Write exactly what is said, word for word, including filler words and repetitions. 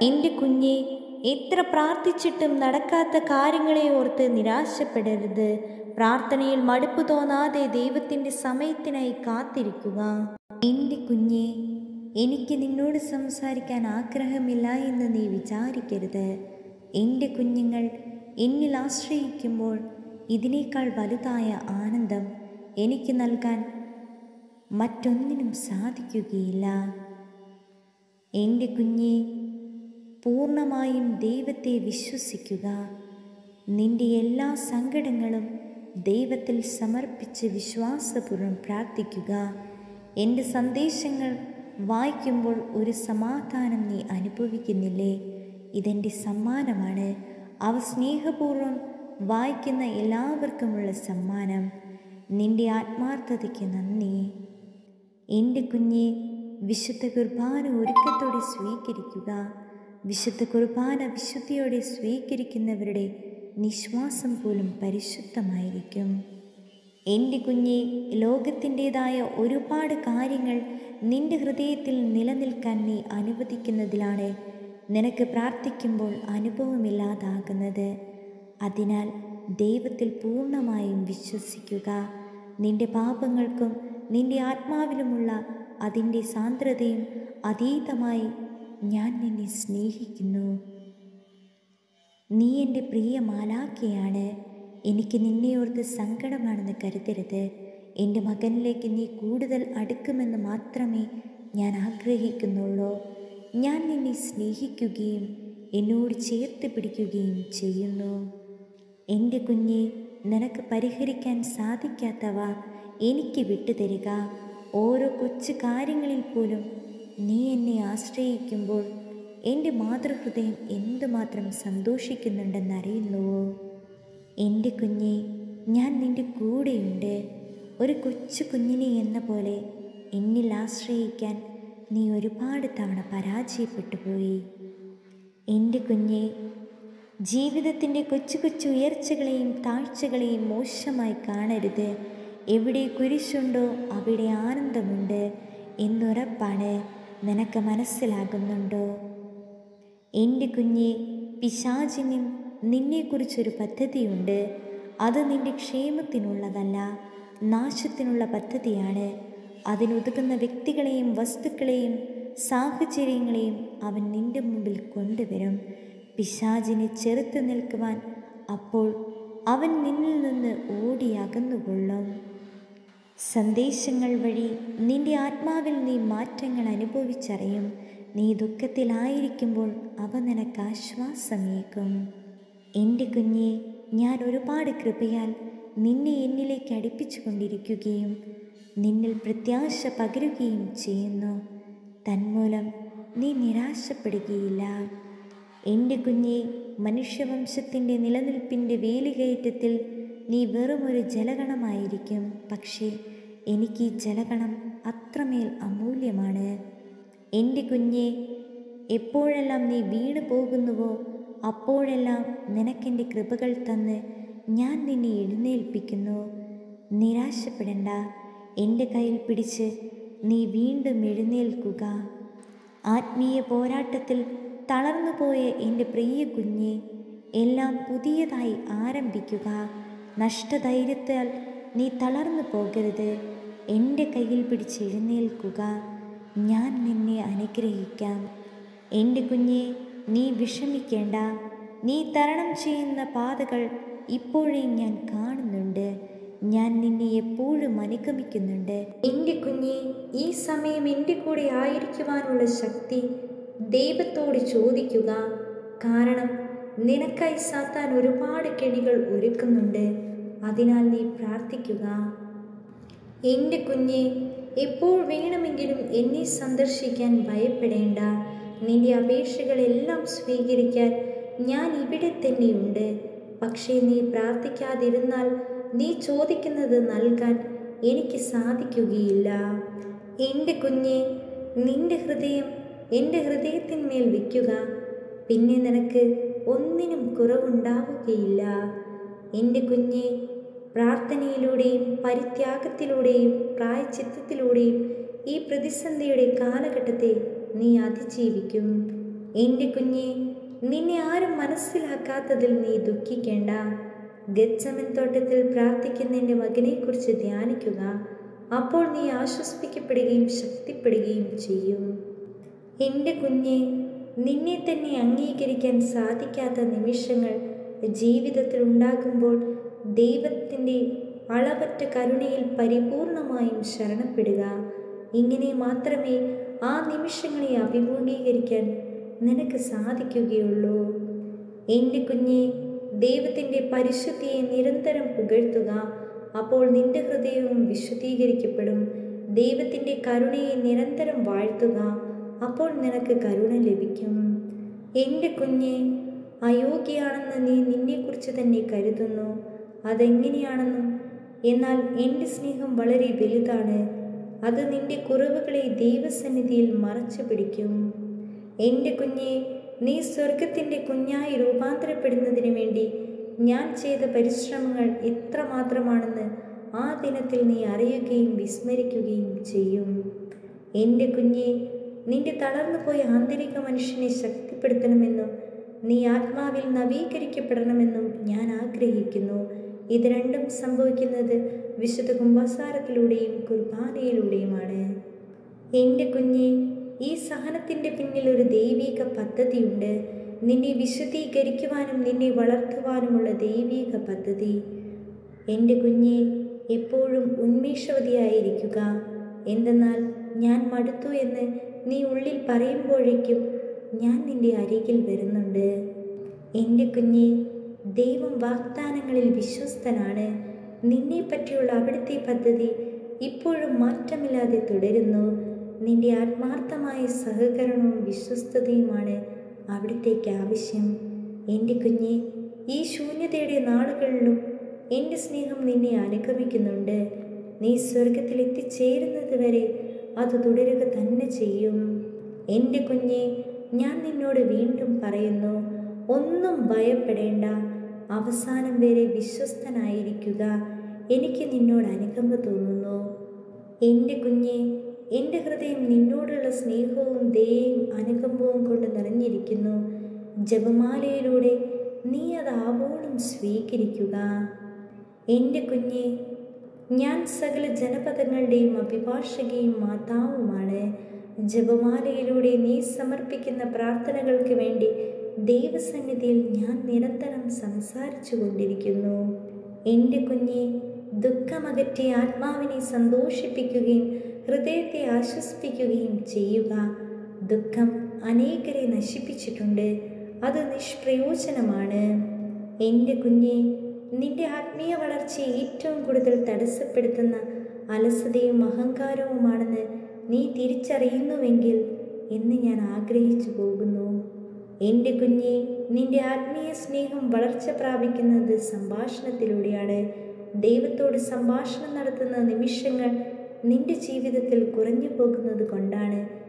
എൻ്റെ കുഞ്ഞെ, എത്ര പ്രാർത്ഥിച്ചിട്ടും നടക്കാത്ത കാര്യങ്ങളെ ഓർത്ത് നിരാശപ്പെടരുത്. പ്രാർത്ഥനയിൽ മടുപ്പ് തോന്നാതെ ദൈവത്തിൻ്റെ സമയത്തിനായി കാത്തിരിക്കുക. എൻ്റെ കുഞ്ഞെ, എനിക്ക് നിന്നോട് സംസാരിക്കാൻ ആഗ്രഹമില്ല എന്ന് നീ വിചാരിക്കരുത്. എൻ്റെ കുഞ്ഞുങ്ങൾ എന്നിൽ ആശ്രയിക്കുമ്പോൾ ഇതിനേക്കാൾ വലുതായ ആനന്ദം എനിക്ക് നൽകാൻ മറ്റൊന്നിനും സാധിക്കുകയില്ല. എൻ്റെ കുഞ്ഞെ, പൂർണ്ണമായും ദൈവത്തെ വിശ്വസിക്കുക. നിന്റെ എല്ലാ സങ്കടങ്ങളും ദൈവത്തിൽ സമർപ്പിച്ച് വിശ്വാസപൂർവ്വം പ്രാർത്ഥിക്കുക. എൻ്റെ സന്ദേശങ്ങൾ വായിക്കുമ്പോൾ ഒരു സമാധാനം നീ അനുഭവിക്കുന്നില്ലേ? ഇതെൻ്റെ സമ്മാനമാണ്. അവ സ്നേഹപൂർവ്വം വായിക്കുന്ന എല്ലാവർക്കുമുള്ള സമ്മാനം. നിന്റെ ആത്മാർത്ഥതയ്ക്ക് നന്ദി. എൻ്റെ കുഞ്ഞെ, വിശുദ്ധ കുർബാന ഒരുക്കത്തോടെ സ്വീകരിക്കുക. വിശുദ്ധ കുർബാന വിശുദ്ധിയോടെ സ്വീകരിക്കുന്നവരുടെ നിശ്വാസം പോലും പരിശുദ്ധമായിരിക്കും. എൻ്റെ കുഞ്ഞെ, ലോകത്തിൻ്റെതായ ഒരുപാട് കാര്യങ്ങൾ നിന്റെ ഹൃദയത്തിൽ നിലനിൽക്കാൻ നീ അനുവദിക്കുന്നതിലാണ് നിനക്ക് പ്രാർത്ഥിക്കുമ്പോൾ അനുഭവമില്ലാതാകുന്നത്. അതിനാൽ ദൈവത്തിൽ പൂർണ്ണമായും വിശ്വസിക്കുക. നിന്റെ പാപങ്ങൾക്കും നിന്റെ ആത്മാവിലുമുള്ള അതിൻ്റെ സാന്ദ്രതയും അതീതമായി ഞാൻ നിന്നെ സ്നേഹിക്കുന്നു. നീ എൻ്റെ പ്രിയ മാലാഖയാണ്. എനിക്ക് നിന്നെയോർത്ത് സങ്കടമാണെന്ന് കരുതരുത്. എൻ്റെ മകനിലേക്ക് നീ കൂടുതൽ അടുക്കുമെന്ന് മാത്രമേ ഞാൻ ആഗ്രഹിക്കുന്നുള്ളൂ. ഞാൻ നിന്നെ സ്നേഹിക്കുകയും എന്നോട് ചേർത്ത് പിടിക്കുകയും ചെയ്യുന്നു. എൻ്റെ കുഞ്ഞെ, നിനക്ക് പരിഹരിക്കാൻ സാധിക്കാത്തവ എനിക്ക് വിട്ടുതരിക. ഓരോ കൊച്ചു കാര്യങ്ങളിൽ പോലും നീ എന്നെ ആശ്രയിക്കുമ്പോൾ എൻ്റെ മാതൃഹൃദയം എന്തുമാത്രം സന്തോഷിക്കുന്നുണ്ടെന്നറിയുന്നുവോ? എൻ്റെ കുഞ്ഞെ, ഞാൻ നിൻ്റെ കൂടെയുണ്ട്. ഒരു കൊച്ചു കുഞ്ഞിനെ എന്ന പോലെ എന്നിൽ ആശ്രയിക്കാൻ നീ ഒരുപാട് തവണ പരാജയപ്പെട്ടു പോയി. എൻ്റെ കുഞ്ഞെ, ജീവിതത്തിൻ്റെ കൊച്ചു കൊച്ചു ഉയർച്ചകളെയും താഴ്ചകളെയും മോശമായി കാണരുത്. എവിടെ കുരിശുണ്ടോ അവിടെ ആനന്ദമുണ്ട് എന്നുറപ്പാണ് നിനക്ക് മനസ്സിലാകുന്നുണ്ടോ? എൻ്റെ കുഞ്ഞെ, പിശാചിനും നിന്നെക്കുറിച്ചൊരു പദ്ധതിയുണ്ട്. അത് നിന്റെ ക്ഷേമത്തിനുള്ളതല്ല, നാശത്തിനുള്ള പദ്ധതിയാണ്. അതിനുതകുന്ന വ്യക്തികളെയും വസ്തുക്കളെയും സാഹചര്യങ്ങളെയും അവൻ നിന്റെ മുമ്പിൽ കൊണ്ടുവരും. പിശാചിനെ ചെറുത്ത് നിൽക്കുവാൻ അപ്പോൾ അവൻ നിന്നിൽ നിന്ന് ഓടി അകന്നുകൊള്ളും. സന്ദേശങ്ങൾ വഴി നിന്റെ ആത്മാവിൽ നീ മാറ്റങ്ങൾ അനുഭവിച്ചറിയും. നീ ദുഃഖത്തിലായിരിക്കുമ്പോൾ അവ നിനക്ക് ആശ്വാസമേകും. എൻ്റെ കുഞ്ഞെ, ഞാൻ ഒരുപാട് കൃപയാൽ നിന്നെ എന്നിലേക്ക് അടുപ്പിച്ചു കൊണ്ടിരിക്കുകയും നിന്നിൽ പ്രത്യാശ പകരുകയും ചെയ്യുന്നു. തന്മൂലം നീ നിരാശപ്പെടുകയില്ല. എൻ്റെ കുഞ്ഞെ, മനുഷ്യവംശത്തിൻ്റെ നിലനിൽപ്പിൻ്റെ വേലികയറ്റത്തിൽ നീ വെറുമൊരു ജലകണമായിരിക്കും. പക്ഷേ എനിക്ക് ഈ ജലകണം അത്രമേൽ അമൂല്യമാണ്. എൻ്റെ കുഞ്ഞെ, എപ്പോഴെല്ലാം നീ വീണു പോകുന്നുവോ അപ്പോഴെല്ലാം നിനക്കെൻ്റെ കൃപകൾ തന്ന് ഞാൻ നിന്നെ എഴുന്നേൽപ്പിക്കുന്നു. നിരാശപ്പെടേണ്ട. എൻ്റെ കയ്യിൽ പിടിച്ച് നീ വീണ്ടും എഴുന്നേൽക്കുക. ആത്മീയ പോരാട്ടത്തിൽ തളർന്നുപോയ എൻ്റെ പ്രിയ കുഞ്ഞെ, എല്ലാം പുതിയതായി ആരംഭിക്കുക. നഷ്ടധൈര്യത്താൽ നീ തളർന്നു പോകരുത്. എൻ്റെ കയ്യിൽ പിടിച്ച് എഴുന്നേൽക്കുക. ഞാൻ നിന്നെ അനുഗ്രഹിക്കാം. എൻ്റെ കുഞ്ഞെ, നീ വിഷമിക്കേണ്ട. നീ തരണം ചെയ്യുന്ന പാതകൾ ഇപ്പോഴേ ഞാൻ കാണുന്നുണ്ട്. ഞാൻ നിന്നെ എപ്പോഴും അനുഗമിക്കുന്നുണ്ട്. എൻ്റെ കുഞ്ഞെ, ഈ സമയം എൻ്റെ കൂടെ ആയിരിക്കുവാനുള്ള ശക്തി ദൈവത്തോട് ചോദിക്കുക. കാരണം നിനക്കായി സാത്താൻ ഒരുപാട് കെണികൾ ഒരുക്കുന്നുണ്ട്. അതിനാൽ നീ പ്രാർത്ഥിക്കുക. എൻ്റെ കുഞ്ഞെ, എപ്പോൾ വേണമെങ്കിലും എന്നെ സന്ദർശിക്കാൻ ഭയപ്പെടേണ്ട. നിന്റെ അപേക്ഷകളെല്ലാം സ്വീകരിക്കാൻ ഞാൻ ഇവിടെ തന്നെയുണ്ട്. പക്ഷേ നീ പ്രാർത്ഥിക്കാതിരുന്നാൽ നീ ചോദിക്കുന്നത് നൽകാൻ എനിക്ക് സാധിക്കുകയില്ല. എൻ്റെ കുഞ്ഞെ, നിന്റെ ഹൃദയം എൻ്റെ ഹൃദയത്തിന്മേൽ വയ്ക്കുക. പിന്നെ നിനക്ക് ഒന്നിനും കുറവുണ്ടാവുകയില്ല. എൻ്റെ കുഞ്ഞെ, പ്രാർത്ഥനയിലൂടെയും പരിത്യാഗത്തിലൂടെയും പ്രായശ്ചിത്തത്തിലൂടെയും ഈ പ്രതിസന്ധിയുടെ കാലഘട്ടത്തെ നീ അതിജീവിക്കും. എൻ്റെ കുഞ്ഞെ, നിന്നെ ആരും മനസ്സിലാക്കാത്തതിൽ നീ ദുഃഖിക്കേണ്ട. ഗെത്സമൻ തോട്ടത്തിൽ പ്രാർത്ഥിക്കുന്ന എൻ്റെ മകനെക്കുറിച്ച് ധ്യാനിക്കുക. അപ്പോൾ നീ ആശ്വസിപ്പിക്കപ്പെടുകയും ശക്തിപ്പെടുകയും ചെയ്യും. എൻ്റെ കുഞ്ഞെ, നിന്നെ തന്നെ അംഗീകരിക്കാൻ സാധിക്കാത്ത നിമിഷങ്ങൾ ജീവിതത്തിൽ ഉണ്ടാകുമ്പോൾ ദൈവത്തിൻ്റെ അളവറ്റ കരുണയിൽ പരിപൂർണമായും ശരണപ്പെടുക. ഇങ്ങനെ മാത്രമേ ആ നിമിഷങ്ങളെ അഭിമുഖീകരിക്കാൻ നിനക്ക് സാധിക്കുകയുള്ളൂ. എൻ്റെ കുഞ്ഞെ, ദൈവത്തിൻ്റെ പരിശുദ്ധിയെ നിരന്തരം പുകഴ്ത്തുക. അപ്പോൾ നിന്റെ ഹൃദയവും വിശുദ്ധീകരിക്കപ്പെടും. ദൈവത്തിൻ്റെ കരുണയെ നിരന്തരം വാഴ്ത്തുക. അപ്പോൾ നിനക്ക് കരുണ ലഭിക്കും. എൻ്റെ കുഞ്ഞെ, അയോഗ്യയാണെന്ന് നീ നിന്നെക്കുറിച്ച് തന്നെ കരുതുന്നു. അതെങ്ങനെയാണെന്നും, എന്നാൽ എൻ്റെ സ്നേഹം വളരെ വലുതാണ്. അത് നിന്റെ കുറവുകളെ ദൈവസന്നിധിയിൽ മറച്ചു പിടിക്കും. എൻ്റെ കുഞ്ഞെ, നീ സ്വർഗത്തിൻ്റെ കുഞ്ഞായി രൂപാന്തരപ്പെടുന്നതിന് വേണ്ടി ഞാൻ ചെയ്ത പരിശ്രമങ്ങൾ എത്രമാത്രമാണെന്ന് ആ ദിനത്തിൽ നീ അറിയുകയും വിസ്മരിക്കുകയും ചെയ്യും. എൻ്റെ കുഞ്ഞെ, നിന്റെ തളർന്നുപോയ ആന്തരിക മനുഷ്യനെ ശക്തിപ്പെടുത്തണമെന്നും നീ ആത്മാവിൽ നവീകരിക്കപ്പെടണമെന്നും ഞാൻ ആഗ്രഹിക്കുന്നു. ഇത് രണ്ടും സംഭവിക്കുന്നത് വിശുദ്ധ കുംഭസാരത്തിലൂടെയും കുർബാനയിലൂടെയുമാണ്. എൻ്റെ കുഞ്ഞെ, ഈ സഹനത്തിൻ്റെ പിന്നിൽ ഒരു ദൈവിക പദ്ധതിയുണ്ട്. നിന്നെ വിശുദ്ധീകരിക്കുവാനും നിന്നെ വളർത്തുവാനുമുള്ള ദൈവിക പദ്ധതി. എൻ്റെ കുഞ്ഞെ, എപ്പോഴും ഉന്മേഷവതിയായിരിക്കുക. എന്തെന്നാൽ ഞാൻ മടുത്തു എന്ന് നീ ഉള്ളിൽ പറയുമ്പോഴേക്കും ഞാൻ നിന്റെ അരികിൽ വരുന്നുണ്ട്. എൻ്റെ കുഞ്ഞെ, ദൈവം വാഗ്ദാനങ്ങളിൽ വിശ്വസ്തനാണ്. നിന്നെപ്പറ്റിയുള്ള അവിടുത്തെ പദ്ധതി ഇപ്പോഴും മാറ്റമില്ലാതെ തുടരുന്നു. നിന്റെ ആത്മാർത്ഥമായ സഹകരണവും വിശ്വസ്തതയുമാണ് അവിടുത്തേക്ക് ആവശ്യം. എൻ്റെ കുഞ്ഞെ, ഈ ശൂന്യതയുടെ നാളുകളിലും എൻ്റെ സ്നേഹം നിന്നെ അനുഗമിക്കുന്നുണ്ട്. നീ സ്വർഗത്തിൽ എത്തിച്ചേരുന്നത് വരെ അത് തുടരുക തന്നെ ചെയ്യും. എൻ്റെ കുഞ്ഞെ, ഞാൻ നിന്നോട് വീണ്ടും പറയുന്നു, ഒന്നും ഭയപ്പെടേണ്ട. അവസാനം വരെ വിശ്വസ്തനായിരിക്കുക. എനിക്ക് നിന്നോട് അനുകമ്പ തോന്നുന്നു. എൻ്റെ കുഞ്ഞെ, എൻ്റെ ഹൃദയം നിന്നോടുള്ള സ്നേഹവും ദയയും അനുകമ്പവും കൊണ്ട് നിറഞ്ഞിരിക്കുന്നു. ജപമാലയിലൂടെ നീ അത് ആവോളം സ്വീകരിക്കുക. എൻ്റെ കുഞ്ഞെ, ഞാൻ സകല ജനപദങ്ങളുടെയും അഭിഭാഷകയും മാതാവുമാണ്. ജപമാലയിലൂടെ നീ സമർപ്പിക്കുന്ന പ്രാർത്ഥനകൾക്ക് വേണ്ടി ദൈവസന്നിധിയിൽ ഞാൻ നിരന്തരം സംസാരിച്ചു കൊണ്ടിരിക്കുന്നു. എൻ്റെ കുഞ്ഞെ, ദുഃഖമകറ്റി ആത്മാവിനെ സന്തോഷിപ്പിക്കുകയും ഹൃദയത്തെ ആശ്വസിപ്പിക്കുകയും ചെയ്യുക. ദുഃഖം അനേകരെ നശിപ്പിച്ചിട്ടുണ്ട്. അത് നിഷ്പ്രയോജനമാണ്. എൻ്റെ കുഞ്ഞെ, നിന്റെ ആത്മീയ വളർച്ചയെ ഏറ്റവും കൂടുതൽ തടസ്സപ്പെടുത്തുന്ന അലസതയും അഹങ്കാരവുമാണെന്ന് നീ തിരിച്ചറിയുന്നുവെങ്കിൽ എന്ന് ഞാൻ ആഗ്രഹിച്ചു പോകുന്നു. എൻ്റെ കുഞ്ഞെ, നിന്റെ ആത്മീയ സ്നേഹം വളർച്ച പ്രാപിക്കുന്നത് സംഭാഷണത്തിലൂടെയാണ്. ദൈവത്തോട് സംഭാഷണം നടത്തുന്ന നിമിഷങ്ങൾ നിന്റെ ജീവിതത്തിൽ കുറഞ്ഞു പോകുന്നത് കൊണ്ടാണ്.